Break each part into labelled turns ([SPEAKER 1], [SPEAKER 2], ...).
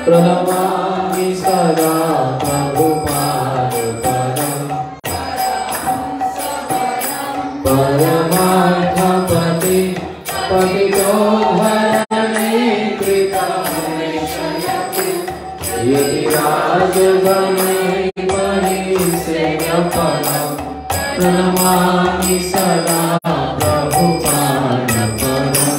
[SPEAKER 1] प्रणमामि सदा प्रभुपादपदम् परमार्थपति पतितोद्धरणे कृतमेशयति यदि राजगणे महिषेयपदम् प्रणमामि सदा प्रभुपादपदम्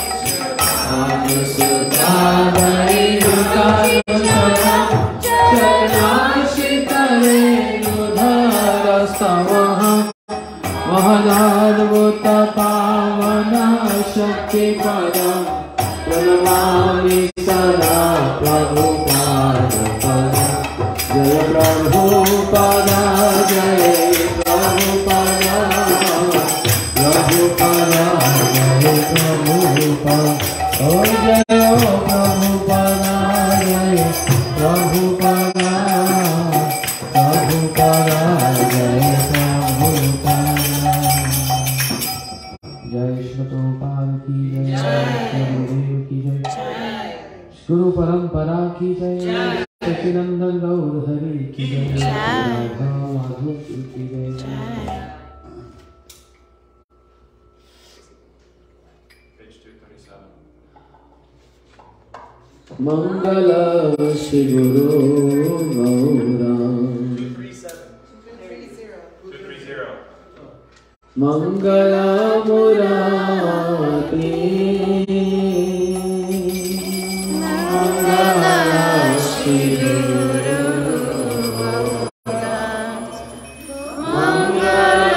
[SPEAKER 1] महदाद्भुत पावन शक्तिपदम् प्रणमामि सदा प्रभुपादपदम् जय प्रभुपाद जय प्रभुपाद प्रभुपाद जय प्रभुपाद ओ जय प्रभुपाद जय प्रभुपाद प्रभुपाद जय प्रभुपाद जय श्री प्रभुपाद की जय गुरुदेव की जय गुरु परंपरा की जय सच्चिदानंद गौर हरि की जय राधा माधव की जय मंगल श्री गुरु गौरा मंगल मुरारी मंगल श्री गुरु मंगल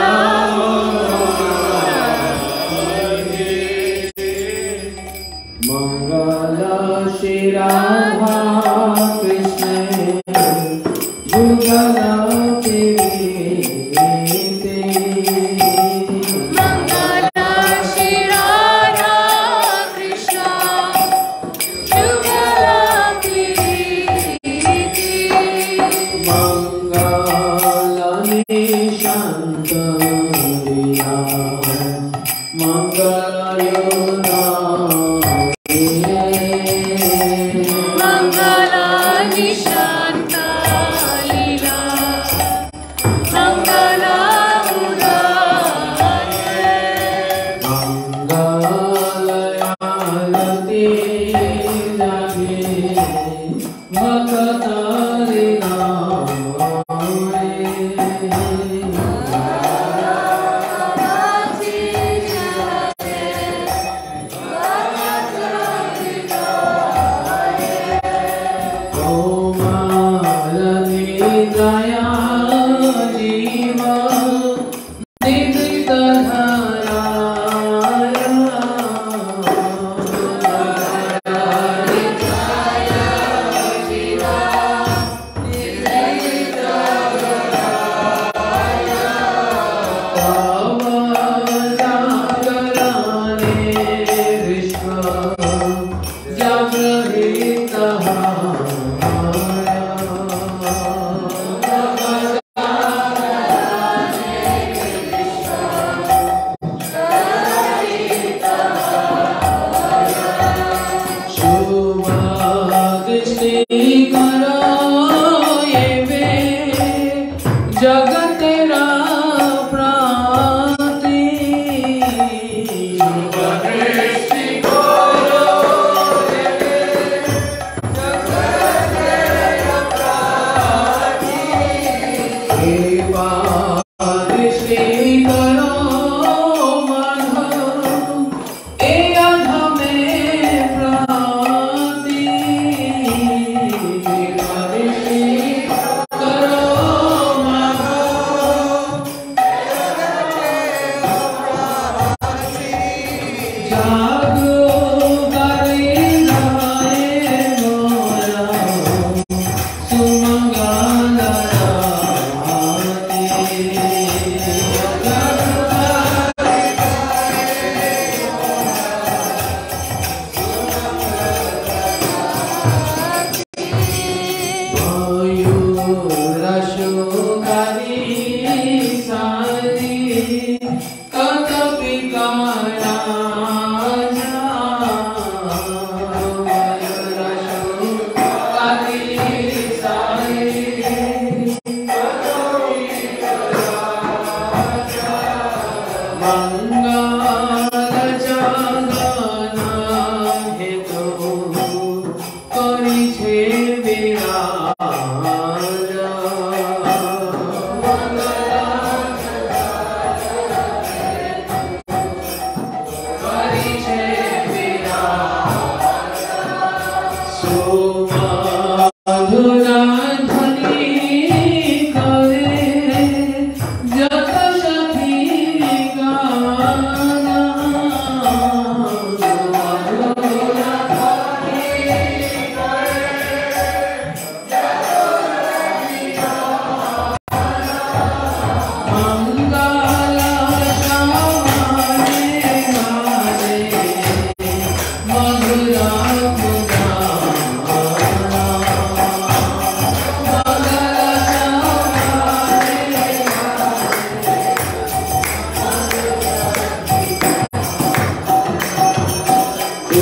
[SPEAKER 1] मंगल श्री राधा कृष्ण जुगल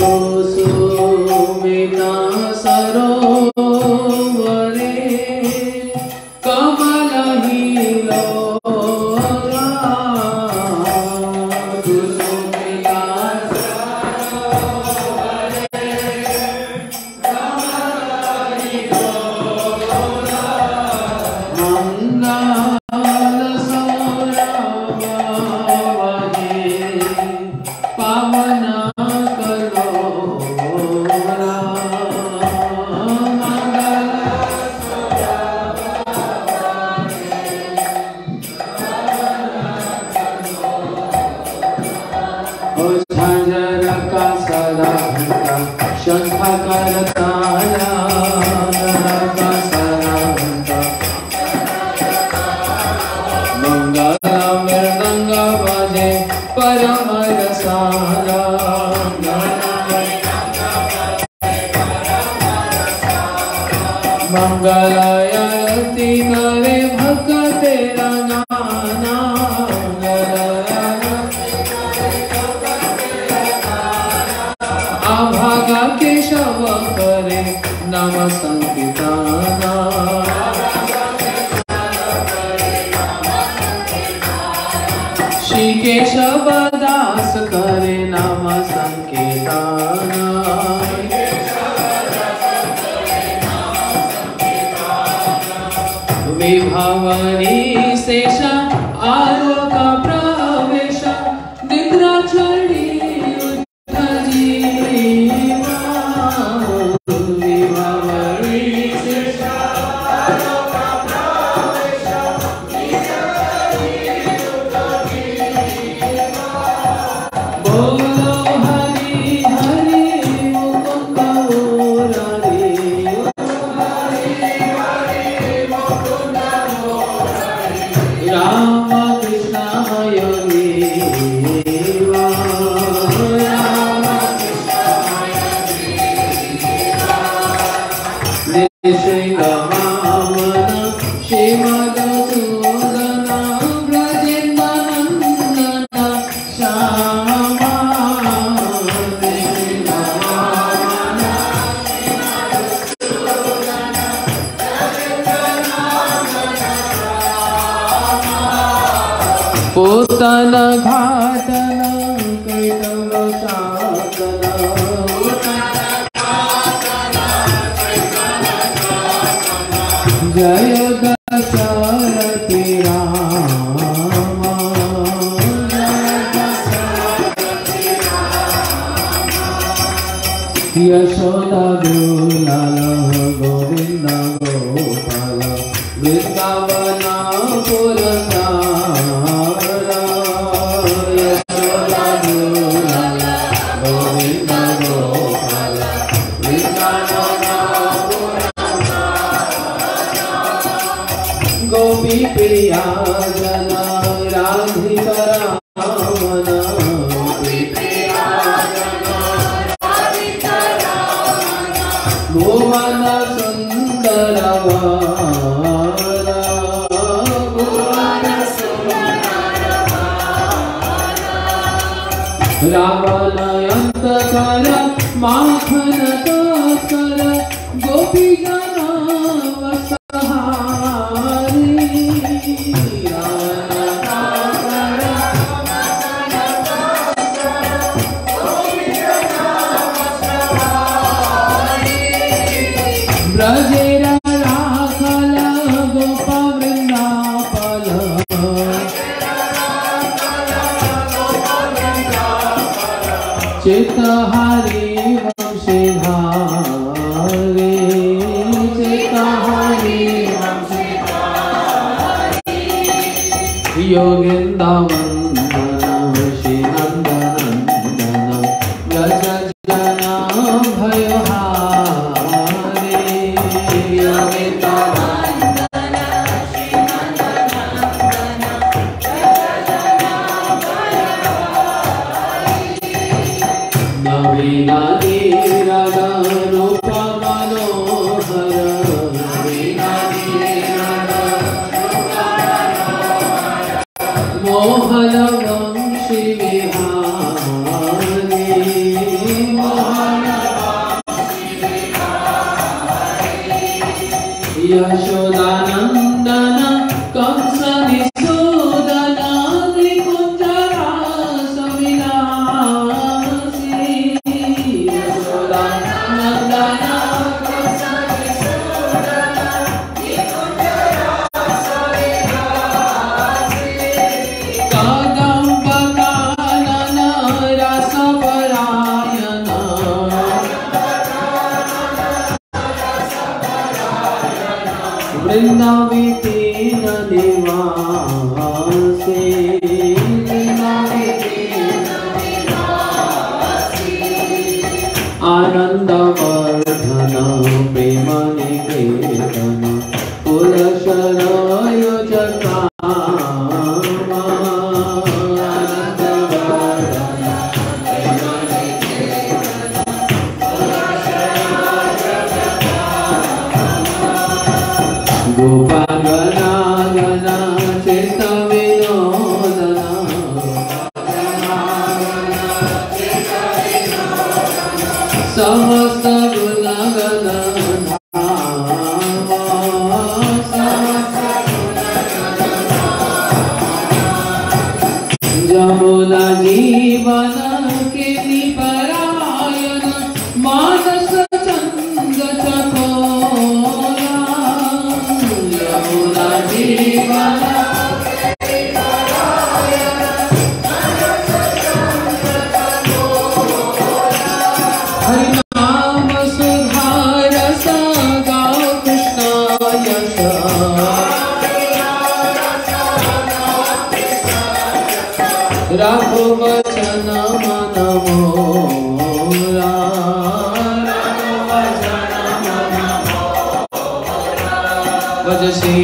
[SPEAKER 1] कुसुमिता सरोवरे कमलहीलोला कुसुमिता मंगलायति करे भक्ते नाना अभागा केशव करे नाम संकीर्तना श्री केशव दास करे नाम संकीर्तना विभावनी शेषा आलोक प्रवेश निद्रा चढ़ी जीवा विभावनी शेषा आलोक प्रवेश बोलो हरि हरि मुकुंद मुरारी राम कृष्ण हरि श्री रामन श्रीमदसूदन ब्रजेन्द्रनंदन श्यामा पोतन घाटन कैतव शासन जय दशरथि राम यशोदा दुलाल गोविंद गोपाल वृंदावना पुरता गोपी प्रिया जना राधिका रामन भुवन सुंदर रावण अंतकर माखन तस्कर गोपी जना ब्रजेरा राखल गोपा वृंदापल चित्तहारी वंशीधारी चित्तहारी वंशीधारी योगिंद्रवंदन श्री नंदनंदन यश जना भयहारी योगिंद्रवंदन श्री नंदनंदन यश जना भयहारी नवीन नीरद रूप मनोहर नवीन नीरद मोहन वंशी विहारी मोहन यशोदानंदन कंस निषूदन निकुंज रास विलासी यशोदानंदन कंस निषूदन निकुंज रास विलासी कदम्ब कानन रस परायण वृंदावी तीन निवासी आनंद वर्धन प्रेम निकेतन पुरशरय जकामा आनंद वर्धन प्रेम निकेतन पुरशरय गोपाल गना चित्त विनोदना समस्त गुण गण जमुना जीवन के निपरायण मानस चंद चकोरा यमुना जीवन हरिनाम सुधार गाओ कृष्ण यश राघो वचन मन मोरा राघो वचन मन मोरा भज श्री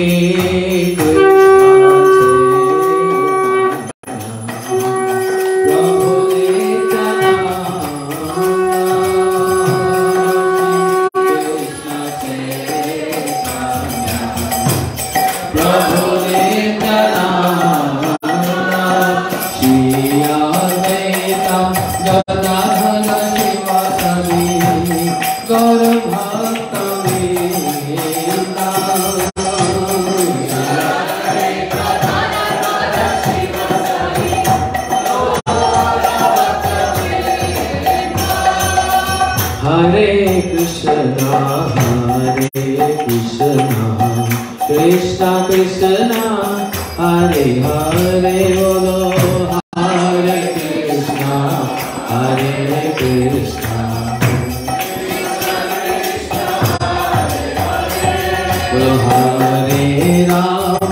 [SPEAKER 1] हरे कृष्णा कृष्णा कृष्णा हरे हरे बोलो हरे कृष्णा बोलो हरे राम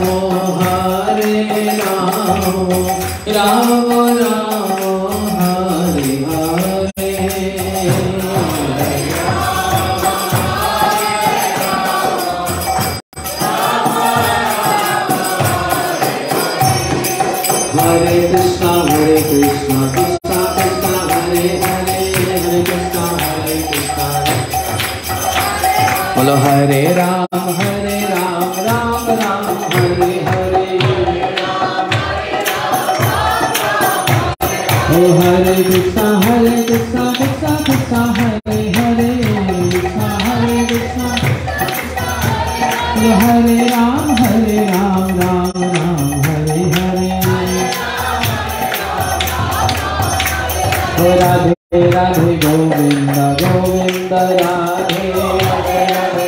[SPEAKER 1] राम राम हरे हरे हरे कृष्णा कृष्णा कृष्णा हरे हरे हरे कृष्णा बोलो हरे राम राम राम हरे हरे ओ हरे कृष्णा कृष्णा कृष्णा हरे हरे कृष्णा बोलो हरे राम राम राम हरे हरे राधे राधे गोविंद गोविंद राधे राधे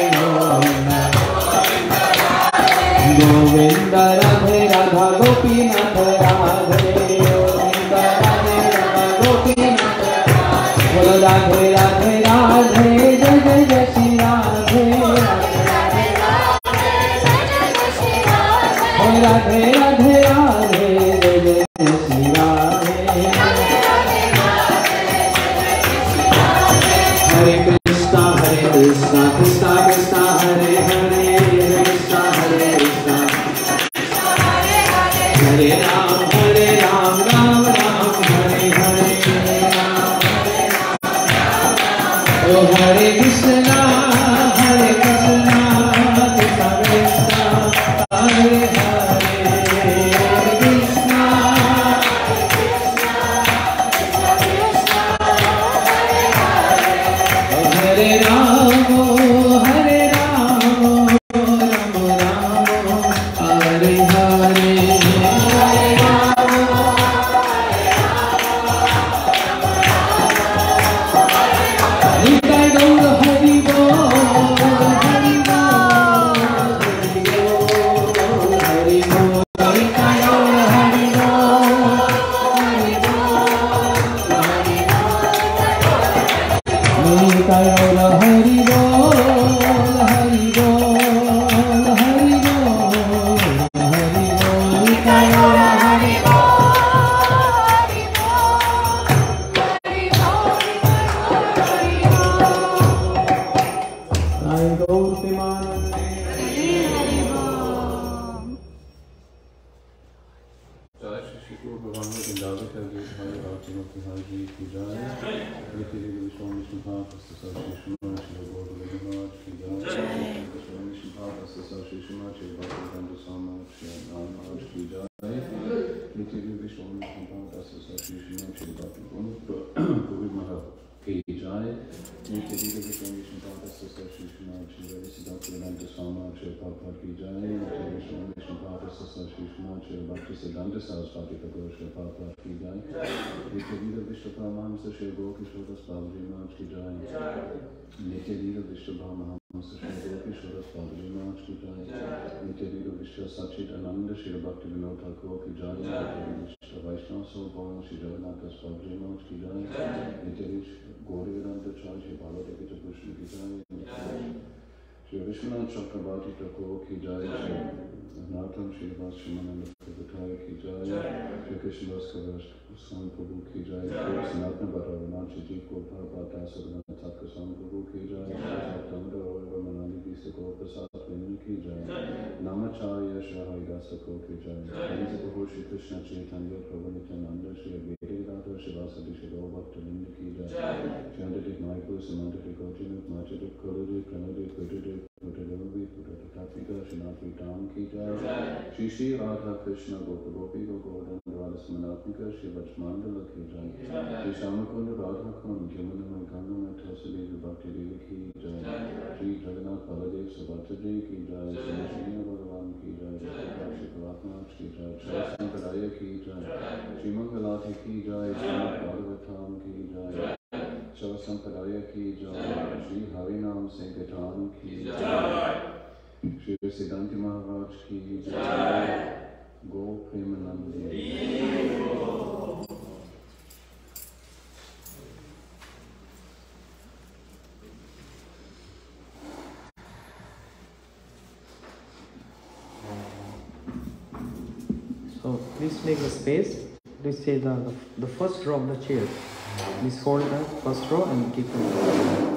[SPEAKER 1] गोविंद राधे राधा गोपीनाथ राधे गोविंद राधे राधा गोपीनाथ बोलो राधे राधे राधे जय जय जय श्री राधे राधे राधे राधे जय जय श्री राधे हरे कृष्णा कृष्णा कृष्णा हरे हरे कृष्णा हरे राम राम राम हरे हरे ओ हरे कृष्णा कृष्णा कृष्णा हरे हरे कृष्णा हरे राम निताय गौर हरि बोल हरि बोल हरि बोल हरि बोल निताय गौर Hari Shri Vishwanath Chakravarti Thakur ki jai, Shri Natham Srinivas Shimananda Prabhupada ki jai, Shri Krishnadas Kaviraj Swami Prabhu ki jai, Shri Sanatana Bhattacharya Ji Gopal Bhatta Sadhana Tatka Swami Prabhu ki jai, Shri Satyamanda Aurora Manali Vista Gopasat Vinni ki jai, Namacharya Shri Haridasa Thakur ki jai, Pranita Prabhu Shri Krishna Chaitanya Prabhu Nityananda Shri Vedanta Shri Vasadi Shri Gaurabhakta Linda ki jai, Shri Antadik Maipur Samantadik Gautinath Machadik Kaludik Pranadik Kududik Putadavi Putadatatmika Shinatri Tam ki jai, Shri Shri Radha Krishna Gopa Gopi Gogodan Radha Samanatmika Shri Vajmandala ki jai, Shri Shamakunda Radha Kund Yamunama Ganga Mathasali Vibhakti Devi ki jai, Shri Jagannath Baladev Subhataji ki jai, Shri Srina Bhagavan ki jai, Shri Paratmanath ki jai, Shri Sankadaya ki jai, Shri Mangalati ki jai, Shri Bhagavatam ki jai, Shri Sankadaya ki jai, Shri Harinam Sankirtan ki jai, Shri Siddhanti Maharaj ki jai, Go Premanandi.
[SPEAKER 2] So please make a space. Please say the first row of the chair. Please hold the first row and keep it.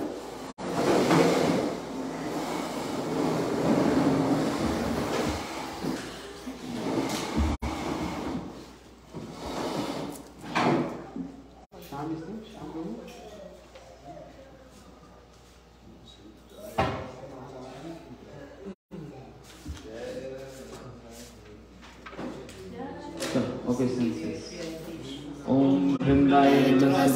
[SPEAKER 2] Okay, senses. Om Vrindaye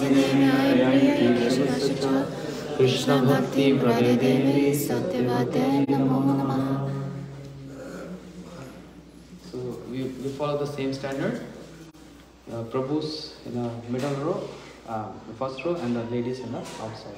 [SPEAKER 2] Krishna Bhakti Prade Devi Satyavate Namo Namaha. So we follow the same standard. Prabhus in the middle row, the first row, and the ladies in the outside.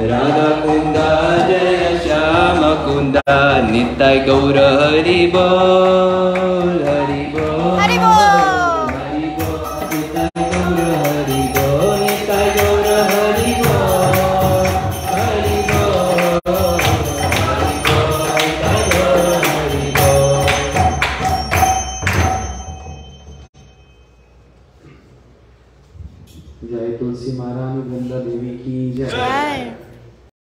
[SPEAKER 1] Radha कुंदा जय श्याम कुंदा निताय गौर हरि बोल हरि बोल
[SPEAKER 3] हरि बोल।
[SPEAKER 1] हरि बोल निताय गौर हरि बोल निताय गौर हरि बोल हरि बोल निताय गौर हरि बोल। जय तुलसी महारानी वृंदा देवी की जय।